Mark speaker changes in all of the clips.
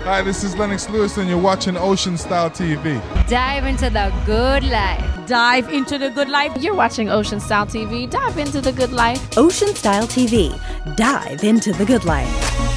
Speaker 1: Hi, this is Lennox Lewis and you're watching Ocean Style TV.
Speaker 2: Dive into the good life.
Speaker 3: Dive into the good life.
Speaker 2: You're watching Ocean Style TV. Dive into the good life.
Speaker 4: Ocean Style TV. Dive into the good life.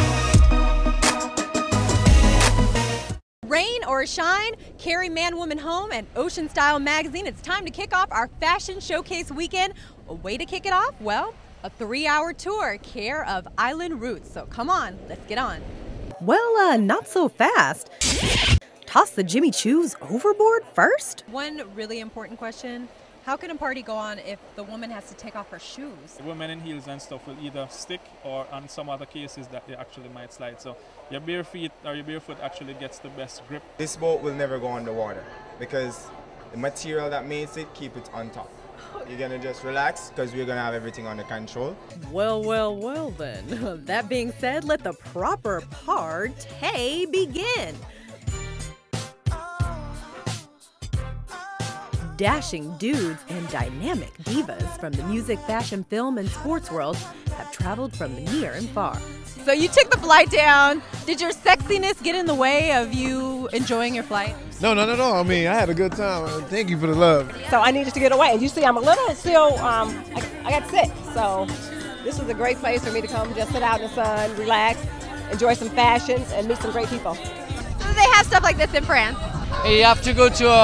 Speaker 5: Rain or shine, carry man, woman home, and Ocean Style magazine. It's time to kick off our Fashion Showcase weekend. A way to kick it off? Well, a 3-hour tour, care of Island Roots. So come on, let's get on.
Speaker 4: Well, not so fast. Toss the Jimmy Choos overboard first?
Speaker 5: One really important question. How can a party go on if the woman has to take off her shoes?
Speaker 6: Women in heels and stuff will either stick or on some other cases that they actually might slide. So your bare feet or your barefoot actually gets the best grip.
Speaker 7: This boat will never go underwater because the material that makes it keep it on top. You're gonna just relax because we're gonna have everything under control.
Speaker 4: Well then. That being said, let the proper party begin. Dashing dudes and dynamic divas from the music, fashion, film, and sports world have traveled from near and far.
Speaker 5: So you took the flight down. Did your sexiness get in the way of you enjoying your flight?
Speaker 1: No, not at all. I mean, I had a good time. Thank you for the love.
Speaker 3: So I needed to get away. You see, I'm a little still, I got sick. So this was a great place for me to come just sit out in the sun, relax, enjoy some fashions, and meet some great people.
Speaker 5: So they have stuff like this in France.
Speaker 8: You have to go to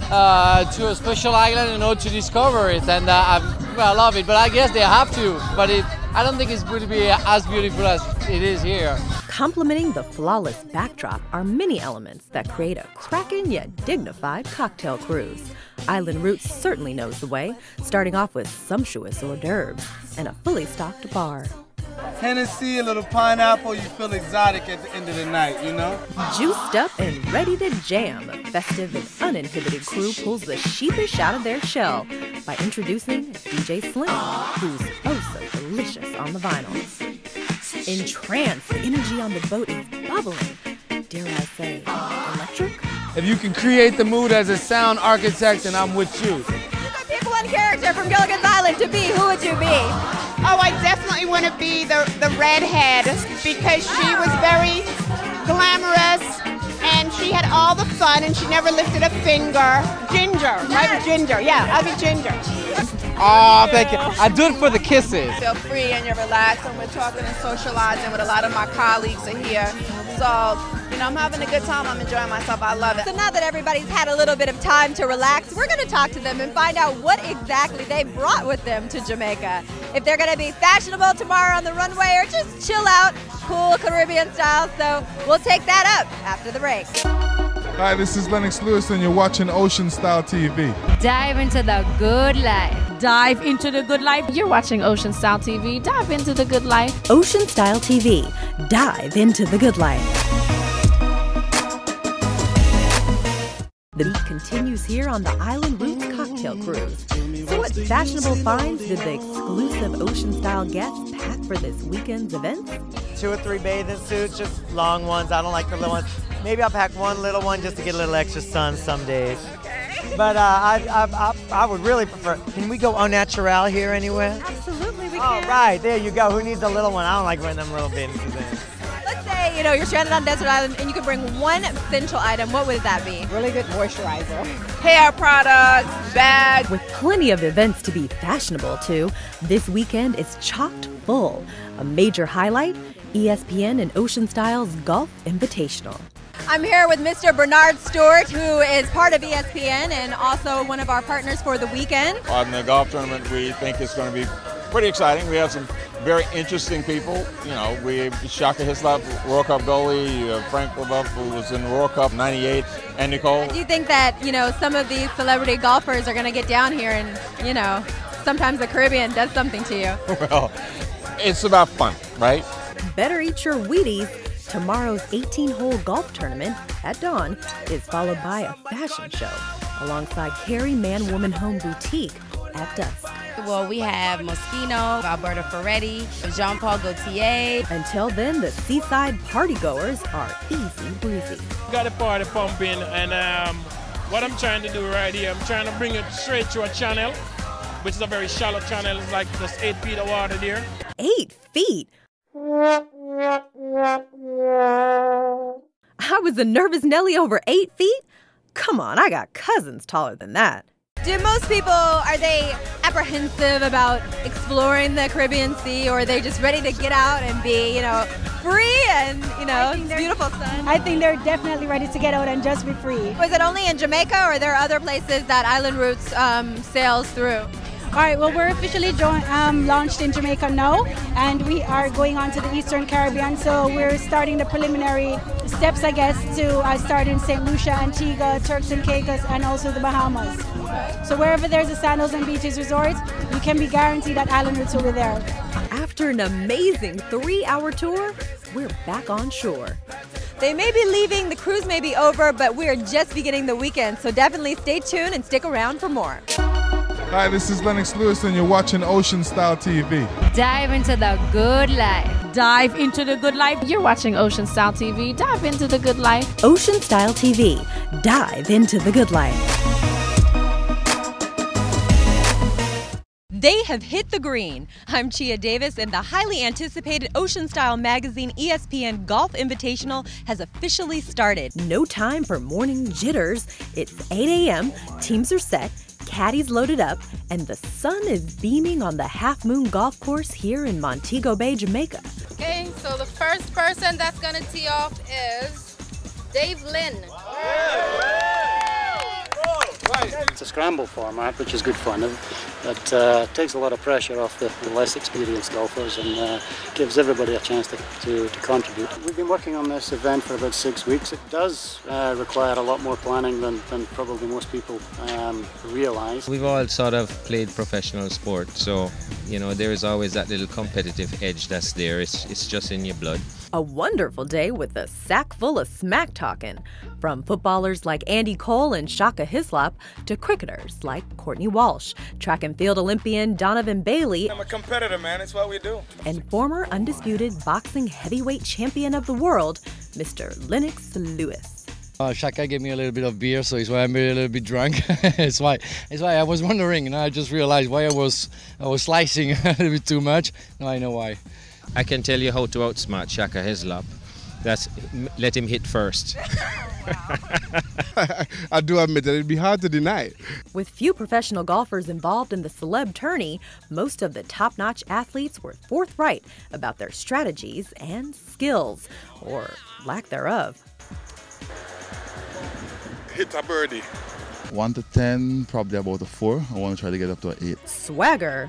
Speaker 8: a special island, to discover it, and I love it. But I guess they have to. But I don't think it's going to be as beautiful as it is here.
Speaker 4: Complementing the flawless backdrop are many elements that create a cracking yet dignified cocktail cruise. Island Roots certainly knows the way, starting off with sumptuous hors d'oeuvres and a fully stocked bar.
Speaker 9: Hennessy, a little pineapple, you feel exotic at the end of the night, you know?
Speaker 4: Juiced up and ready to jam, a festive and uninhibited crew pulls the sheepish out of their shell by introducing DJ Slim, who's oh so delicious on the vinyl. Entranced, the energy on the boat is bubbling, dare I say, electric?
Speaker 8: If you can create the mood as a sound architect, then I'm with you.
Speaker 5: You could pick one character from Gilligan's Island to be. Who would you be?
Speaker 10: Oh, I definitely want to be the redhead because she was very glamorous and she had all the fun and she never lifted a finger. Ginger, right? Ginger, yeah, I'd be Ginger.
Speaker 8: Oh, thank you. I do it for the kisses.
Speaker 10: Feel free and you're relaxed and we're talking and socializing with a lot of my colleagues are here. So, I'm having a good time. I'm enjoying myself. I love it.
Speaker 5: So now that everybody's had a little bit of time to relax, we're going to talk to them and find out what exactly they brought with them to Jamaica. If they're going to be fashionable tomorrow on the runway or just chill out, cool Caribbean style. So we'll take that up after the break.
Speaker 1: Hi, this is Lennox Lewis and you're watching Ocean Style TV.
Speaker 2: Dive into the good life.
Speaker 3: Dive into the good life.
Speaker 2: You're watching Ocean Style TV. Dive into the good life.
Speaker 4: Ocean Style TV. Dive into the good life. The beat continues here on the Island Roots Cocktail Cruise. So what fashionable finds did the exclusive Ocean Style guests pack for this weekend's events?
Speaker 11: 2 or 3 bathing suits, just long ones. I don't like the little ones. Maybe I'll pack one little one just to get a little extra sun some days. But I would really prefer. Can we go au naturel here anywhere?
Speaker 5: Absolutely, we
Speaker 11: can. Oh, right, there you go. Who needs a little one? I don't like wearing them little bathing suits.
Speaker 5: Let's say, you're stranded on Desert Island and you could bring one essential item. What would that be?
Speaker 3: Really good moisturizer.
Speaker 10: Hair products, bags.
Speaker 4: With plenty of events to be fashionable too, this weekend is chocked full. A major highlight, ESPN and Ocean Style's Golf Invitational.
Speaker 5: I'm here with Mr. Bernard Stewart, who is part of ESPN and also one of our partners for the weekend.
Speaker 12: On the golf tournament, we think it's going to be pretty exciting. We have some very interesting people. We have Shaka Hislop, World Cup goalie, Frank LaBeouf, who was in the World Cup '98, and Nicole.
Speaker 5: Do you think that, some of these celebrity golfers are going to get down here and, sometimes the Caribbean does something to you?
Speaker 12: Well, it's about fun, right?
Speaker 4: Better eat your Wheaties. Tomorrow's 18-hole golf tournament at dawn is followed by a fashion show alongside Carrie Man Woman Home Boutique at dusk.
Speaker 2: Well, we have Moschino, Alberto Ferretti, Jean-Paul Gaultier.
Speaker 4: Until then, the seaside partygoers are easy breezy.
Speaker 6: Got the party pumping, and what I'm trying to do right here, I'm trying to bring it straight to a channel, which is a very shallow channel. It's like just 8 feet of water there.
Speaker 4: 8 feet? I was a nervous Nelly over 8 feet? Come on, I got cousins taller than that.
Speaker 5: Do most people, are they apprehensive about exploring the Caribbean Sea, or are they just ready to get out and be, free and, it's beautiful sun?
Speaker 13: I think they're definitely ready to get out and just be free.
Speaker 5: Was it only in Jamaica, or are there other places that Island Roots sails through?
Speaker 13: All right, well, we're officially launched in Jamaica now, and we are going on to the Eastern Caribbean, so we're starting the preliminary steps, I guess, to start in St. Lucia, Antigua, Turks and Caicos, and also the Bahamas. So wherever there's a Sandals and Beaches resort, you can be guaranteed that Island Roots will be there.
Speaker 4: After an amazing 3-hour tour, we're back on shore.
Speaker 5: They may be leaving, the cruise may be over, but we're just beginning the weekend, so definitely stay tuned and stick around for more.
Speaker 1: Hi, this is Lennox Lewis, and you're watching Ocean Style TV.
Speaker 2: Dive into the good life.
Speaker 14: Dive into the good life. You're watching Ocean Style TV. Dive into the good life.
Speaker 4: Ocean Style TV. Dive into the good life.
Speaker 5: They have hit the green. I'm Chia Davis, and the highly anticipated Ocean Style magazine ESPN Golf Invitational has officially started.
Speaker 4: No time for morning jitters. It's 8 a.m., teams are set, caddies loaded up, and the sun is beaming on the Half Moon Golf Course here in Montego Bay, Jamaica.
Speaker 15: Okay, so the first person that's going to tee off is Dave Lynn.
Speaker 16: It's a scramble format, which is good fun. It takes a lot of pressure off the less experienced golfers and gives everybody a chance to contribute. We've been working on this event for about 6 weeks. It does require a lot more planning than probably most people realize.
Speaker 17: We've all sort of played professional sport, so there is always that little competitive edge that's there. It's just in your blood.
Speaker 4: A wonderful day with a sack full of smack talking. From footballers like Andy Cole and Shaka Hislop to cricketers like Courtney Walsh, track and field Olympian Donovan Bailey.
Speaker 18: I'm a competitor, man. It's what we do.
Speaker 4: And former undisputed boxing heavyweight champion of the world, Mr. Lennox Lewis.
Speaker 8: Shaka gave me a little bit of beer, so it's why I'm a little bit drunk. It's why I was wondering, and I just realized why I was slicing a little bit too much. Now I know why.
Speaker 17: I can tell you how to outsmart Shaka Hislop. That's let him hit first.
Speaker 19: I do admit that it'd be hard to deny.
Speaker 4: With few professional golfers involved in the celeb tourney, most of the top-notch athletes were forthright about their strategies and skills, or lack thereof.
Speaker 19: Hit a birdie.
Speaker 20: 1 to 10, probably about a 4. I want to try to get up to an 8.
Speaker 4: Swagger?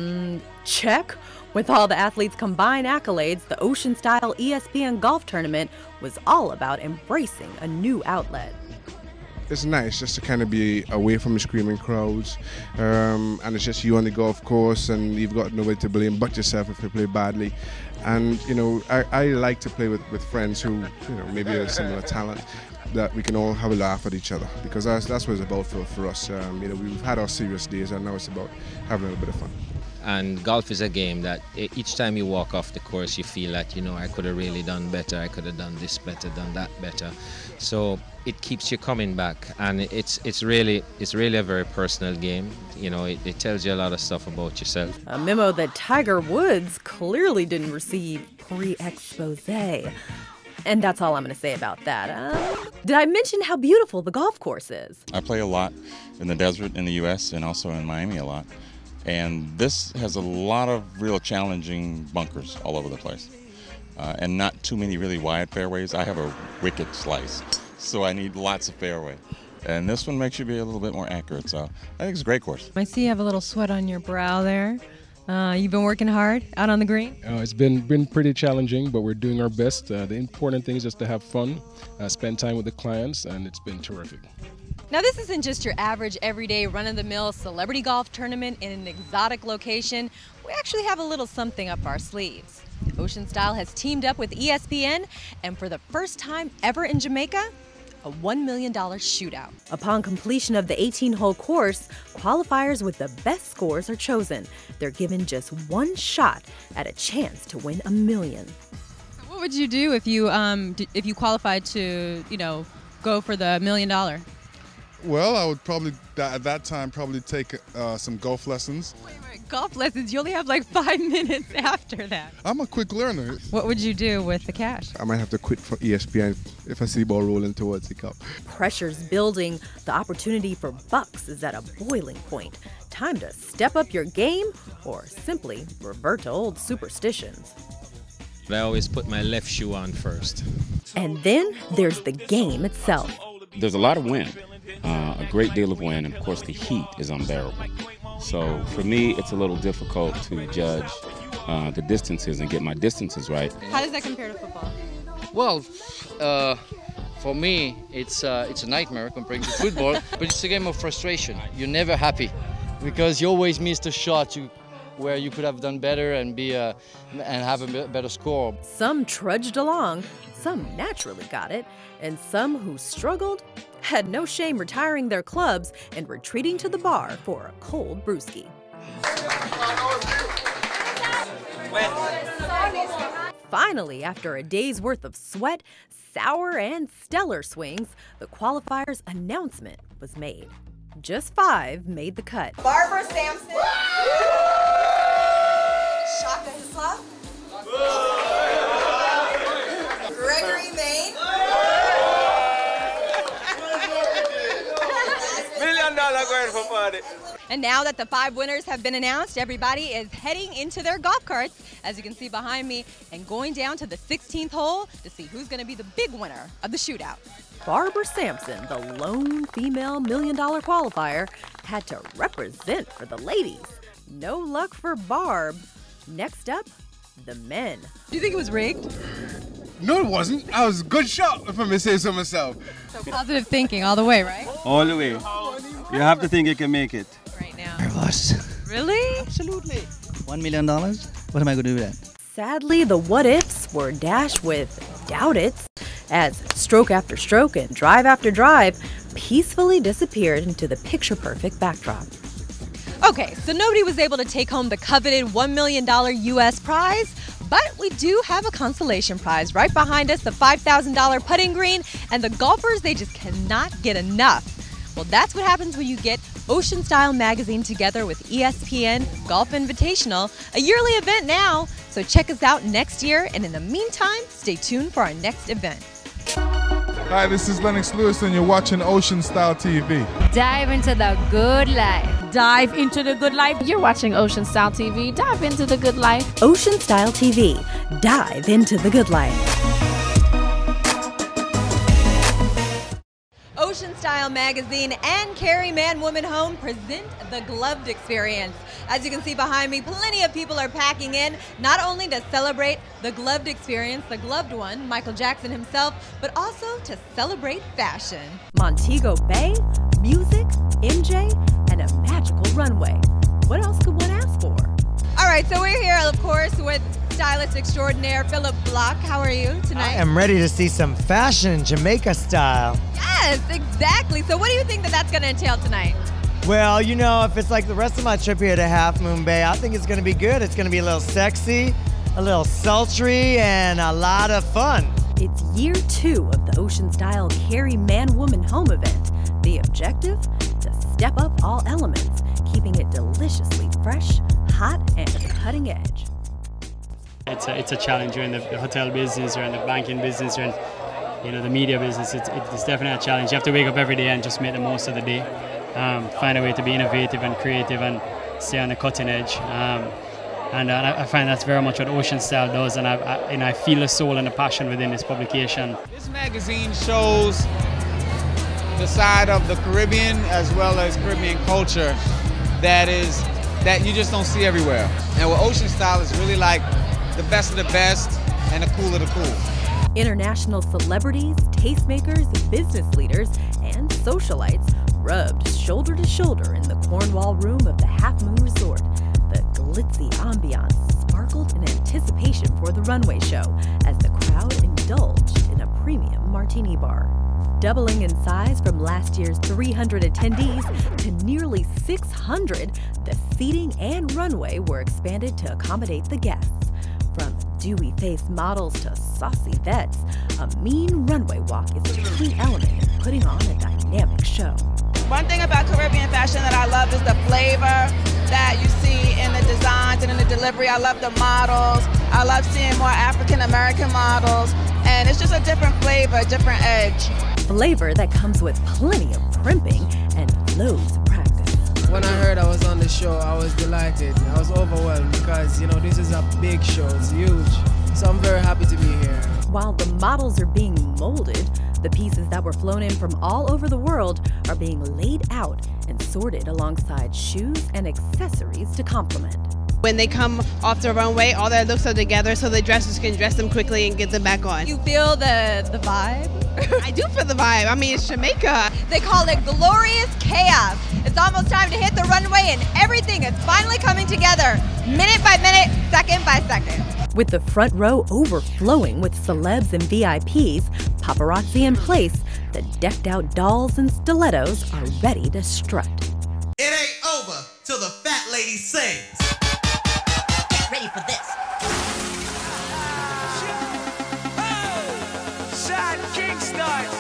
Speaker 4: Check. With all the athletes' combined accolades, the Ocean Style ESPN Golf Tournament was all about embracing a new outlet.
Speaker 19: It's nice just to kind of be away from the screaming crowds, and it's just you on the golf course, and you've got nobody to blame but yourself if you play badly. And I like to play with friends who maybe have similar talent, that we can all have a laugh at each other, because that's what it's about for us. We've had our serious days, and now it's about having a little bit of fun.
Speaker 17: And golf is a game that each time you walk off the course, you feel that, I could have really done better, I could have done this better, done that better. So it keeps you coming back, and it's really a very personal game. It tells you a lot of stuff about yourself.
Speaker 4: A memo that Tiger Woods clearly didn't receive pre-expose. And that's all I'm going to say about that. Did I mention how beautiful the golf course is?
Speaker 21: I play a lot in the desert in the U.S. and also in Miami a lot. And this has a lot of real challenging bunkers all over the place. And not too many really wide fairways. I have a wicked slice, so I need lots of fairway. And this one makes you be a little bit more accurate, so I think it's a great course.
Speaker 22: I see you have a little sweat on your brow there. You've been working hard out on the green?
Speaker 23: It's been pretty challenging, but we're doing our best. The important thing is just to have fun, spend time with the clients, and it's been terrific.
Speaker 5: Now, this isn't just your average, everyday, run-of-the-mill celebrity golf tournament in an exotic location. We actually have a little something up our sleeves. Ocean Style has teamed up with ESPN, and for the first time ever in Jamaica, a $1 million shootout.
Speaker 4: Upon completion of the 18-hole course, qualifiers with the best scores are chosen. They're given just one shot at a chance to win $1 million.
Speaker 22: What would you do if you qualified to, go for the $1 million?
Speaker 1: Well, I would probably, at that time, probably take some golf lessons.
Speaker 22: Golf lessons, you only have like 5 minutes after that.
Speaker 1: I'm a quick learner.
Speaker 22: What would you do with the cash?
Speaker 19: I might have to quit for ESPN if I see the ball rolling towards the cup.
Speaker 4: Pressure's building. The opportunity for bucks is at a boiling point. Time to step up your game or simply revert to old superstitions.
Speaker 17: I always put my left shoe on first.
Speaker 4: And then there's the game itself.
Speaker 7: There's a lot of wind, a great deal of wind, and of course the heat is unbearable. So for me, it's a little difficult to judge the distances and get my distances right.
Speaker 5: How does that compare to football?
Speaker 8: Well, for me, it's a nightmare comparing to football, but it's a game of frustration. You're never happy because you always miss the shot where you could have done better and have a better score.
Speaker 4: Some trudged along, some naturally got it, and some who struggled had no shame retiring their clubs and retreating to the bar for a cold brewski. Finally, after a day's worth of sweat, sour and stellar swings, the qualifiers' announcement was made. Just 5 made the cut.
Speaker 5: Barbara Sampson. Shaka Hislop. Gregory Main.
Speaker 18: $1 million going for party.
Speaker 5: And now that the 5 winners have been announced, everybody is heading into their golf carts, as you can see behind me, and going down to the 16th hole to see who's going to be the big winner of the shootout.
Speaker 4: Barbara Sampson, the lone female $1 million qualifier, had to represent for the ladies. No luck for Barb. Next up, the men.
Speaker 22: Do you think it was rigged?
Speaker 19: No, it wasn't. I was a good shot, if I may say so myself.
Speaker 22: So positive thinking all the way, right?
Speaker 9: All the way. You have to think you can make it.
Speaker 22: Right now.
Speaker 9: Nervous.
Speaker 22: Really?
Speaker 9: Absolutely. $1 million? What am I going to do with that?
Speaker 4: Sadly, the what-ifs were dashed with doubt-its as stroke after stroke and drive after drive peacefully disappeared into the picture-perfect backdrop.
Speaker 5: Okay, so nobody was able to take home the coveted $1 million U.S. prize, but we do have a consolation prize right behind us, the $5,000 putting green, and the golfers, they just cannot get enough. Well, that's what happens when you get Ocean Style magazine together with ESPN Golf Invitational, a yearly event now, so check us out next year, and in the meantime, stay tuned for our next event.
Speaker 1: Hi, this is Lennox Lewis, and you're watching Ocean Style TV.
Speaker 14: Dive into the good life. Dive into the good life. You're watching Ocean Style TV. Dive into the good life.
Speaker 4: Ocean Style TV. Dive into the good life.
Speaker 5: Ocean Style magazine and Carry Man Woman Home present the Gloved Experience. As you can see behind me, plenty of people are packing in, not only to celebrate the Gloved Experience, the gloved one, Michael Jackson himself, but also to celebrate fashion.
Speaker 4: Montego Bay, music, MJ, and a magical runway. What else could one ask for?
Speaker 5: All right, so we're here, of course, with stylist extraordinaire Philip Block. How are you tonight?
Speaker 11: I am ready to see some fashion Jamaica style.
Speaker 5: Yes, exactly. So what do you think that that's going to entail tonight?
Speaker 11: Well, you know, if it's like the rest of my trip here to Half Moon Bay, I think it's going to be good. It's going to be a little sexy, a little sultry, and a lot of fun.
Speaker 4: It's year 2 of the Ocean Style Carry Man Woman Home event. The objective? To step up all elements, keeping it deliciously fresh, hot, and cutting edge.
Speaker 24: It's a challenge. You're in the hotel business, you're in the banking business, you're in the media business. It's definitely a challenge. You have to wake up every day and just make the most of the day. Find a way to be innovative and creative and stay on the cutting edge. And I find that's very much what Ocean Style does, and I feel the soul and the passion within this publication.
Speaker 25: This magazine shows the side of the Caribbean as well as Caribbean culture that you just don't see everywhere. And what Ocean Style is really like the best of the best and the cool of the cool.
Speaker 4: International celebrities, tastemakers, business leaders, and socialites rubbed shoulder to shoulder in the Cornwall room of the Half Moon Resort. The glitzy ambiance sparkled in anticipation for the runway show as the crowd indulged in a premium martini bar. Doubling in size from last year's 300 attendees to nearly 600, the seating and runway were expanded to accommodate the guests. From dewy-faced models to saucy vets, a mean runway walk is a key element in putting on a dynamic show.
Speaker 3: One thing about Caribbean fashion that I love is the flavor that you see in the designs and in the delivery. I love the models. I love seeing more African American models. And it's just a different flavor, a different edge.
Speaker 4: Flavor that comes with plenty of primping and loads of practice.
Speaker 6: When I heard I was on the show, I was delighted. I was overwhelmed because, you know, this is a big show. It's huge. So I'm very happy to be here.
Speaker 4: While the models are being molded, the pieces that were flown in from all over the world are being laid out and sorted alongside shoes and accessories to complement.
Speaker 10: When they come off the runway, all their looks are together so the dressers can dress them quickly and get them back on.
Speaker 5: You feel the vibe?
Speaker 10: I do feel the vibe. I mean, it's Jamaica.
Speaker 5: They call it glorious chaos. It's almost time to hit the runway and everything is finally coming together, minute by minute, second by second.
Speaker 4: With the front row overflowing with celebs and VIPs, paparazzi in place, the decked out dolls and stilettos are ready to strut.
Speaker 12: It ain't over till the fat lady sings. Get ready for this.
Speaker 18: Shot King starts.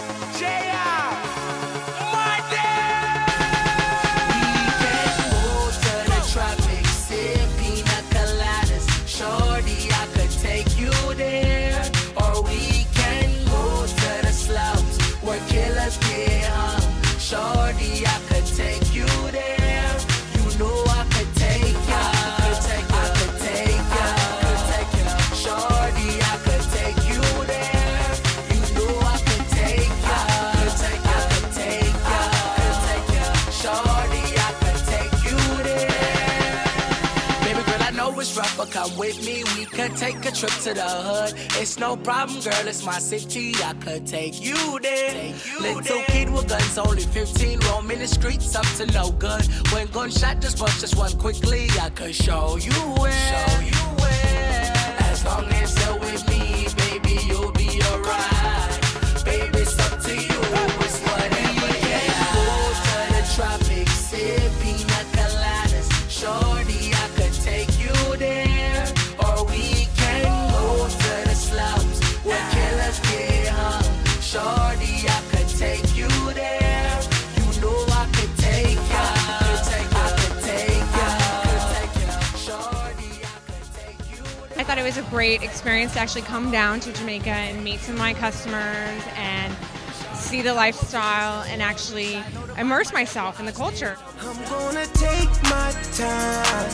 Speaker 13: Shorty, I could take you there. You know I could take ya. I could take ya. Shorty, I could take you there. You know I could take ya. I could take ya. Shorty, I could take you there. Baby girl, I know it's rough, but come with me. We could take a trip to the hood. It's no problem, girl. It's my city. I could take you there. Little kid with guns, only 15, roaming the streets up to no good. When gunshot just bust just one quickly, I could show you where. As long as you're with me, baby, you'll be alright. Baby, it's up to you. It's whatever you can. Go to the tropics, sip pina coladas. Shorty, I could take you there. Or we can go to the slums where killers get hung. Shorty, I could take you there. You know I could take ya. I could take ya. Shorty, I could take you there.
Speaker 26: I thought it was a great experience to actually come down to Jamaica and meet some of my customers and see the lifestyle and actually immerse myself in the culture.
Speaker 12: I'm gonna take my time.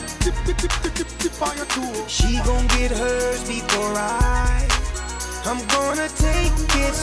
Speaker 12: She gon' get hers before I'm gonna take it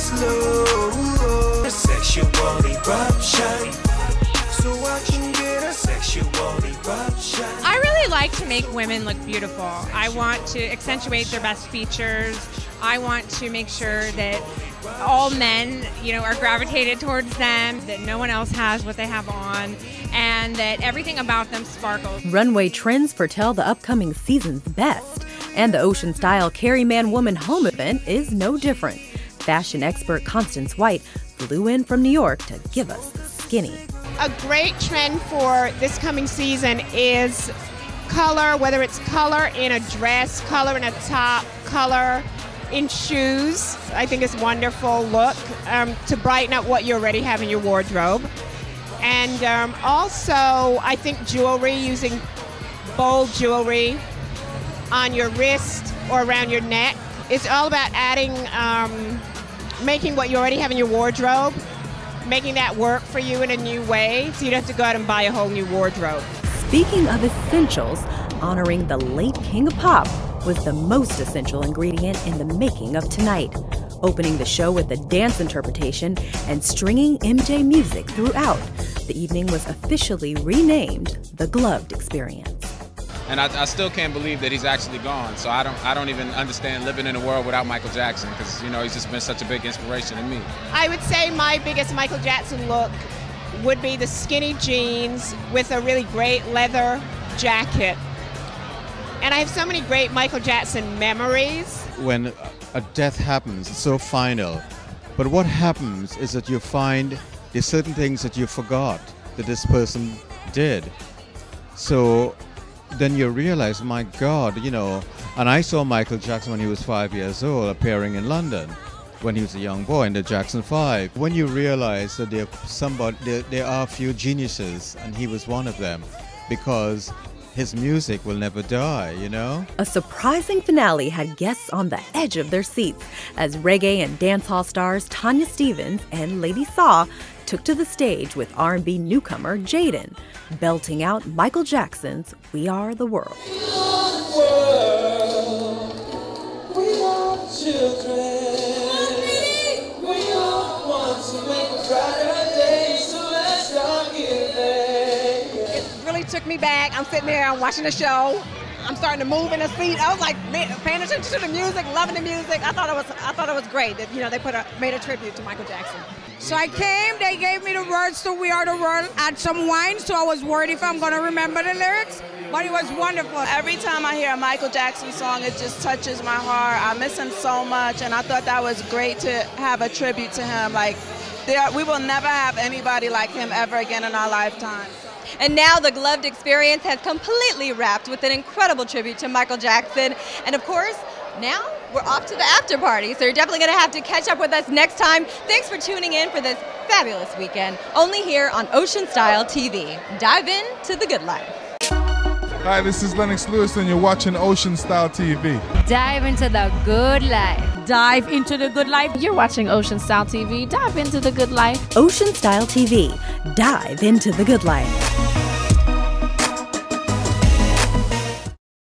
Speaker 12: slow. A sexual eruption. So I can get a sexual eruption.
Speaker 26: I really like to make women look beautiful. I want to accentuate their best features. I want to make sure that all men, are gravitated towards them, that no one else has what they have on, and that everything about them sparkles.
Speaker 4: Runway trends foretell the upcoming season's best, and the Ocean Style Carry Man Woman Home event is no different. Fashion expert Constance White flew in from New York to give us the skinny.
Speaker 10: A great trend for this coming season is color, whether it's color in a dress, color in a top, color in shoes. I think it's a wonderful look to brighten up what you already have in your wardrobe. And also, I think jewelry, using bold jewelry on your wrist or around your neck. It's all about adding, making what you already have in your wardrobe, making that work for you in a new way, so you don't have to go out and buy a whole new wardrobe.
Speaker 4: Speaking of essentials, honoring the late King of Pop was the most essential ingredient in the making of tonight. Opening the show with a dance interpretation and stringing MJ music throughout, the evening was officially renamed the Gloved Experience.
Speaker 25: And I still can't believe that he's actually gone. So I don't even understand living in a world without Michael Jackson, because he's just been such a big inspiration to me.
Speaker 10: I would say my biggest Michael Jackson look would be the skinny jeans with a really great leather jacket. And I have so many great Michael Jackson memories.
Speaker 27: When a death happens, it's so final. But what happens is that you find there's certain things that you forgot that this person did. So then you realize, my God, and I saw Michael Jackson when he was 5 years old appearing in London. when he was a young boy in the Jackson 5. When you realize that there are a few geniuses, and he was one of them, because his music will never die, you know?
Speaker 4: A surprising finale had guests on the edge of their seats as reggae and dancehall stars Tanya Stephens and Lady Saw took to the stage with R&B newcomer Jaden, belting out Michael Jackson's We Are the World.
Speaker 13: We are children. We all want to make a brighter day, so let's start giving.
Speaker 2: It really took me back. I'm sitting there, I'm watching the show. I'm starting to move in the seat. I was like paying attention to the music, loving the music. I thought it was great that they made a tribute to Michael Jackson.
Speaker 15: So I came, they gave me the words to We Are the World, add some wine, so I was worried if I'm going to remember the lyrics, but it was wonderful.
Speaker 3: Every time I hear a Michael Jackson song, it just touches my heart. I miss him so much, and I thought that was great to have a tribute to him. Like, we will never have anybody like him ever again in our lifetime.
Speaker 5: And now the Gloved Experience has completely wrapped with an incredible tribute to Michael Jackson. And of course, now we're off to the after party, so you're definitely going to have to catch up with us next time. Thanks for tuning in for this fabulous weekend, only here on Ocean Style TV. Dive in to the good life.
Speaker 1: Hi, this is Lennox Lewis, and you're watching Ocean Style TV.
Speaker 14: Dive into the good life. Dive into the good life. You're watching Ocean Style TV. Dive into the good life.
Speaker 4: Ocean Style TV. Dive into the good life.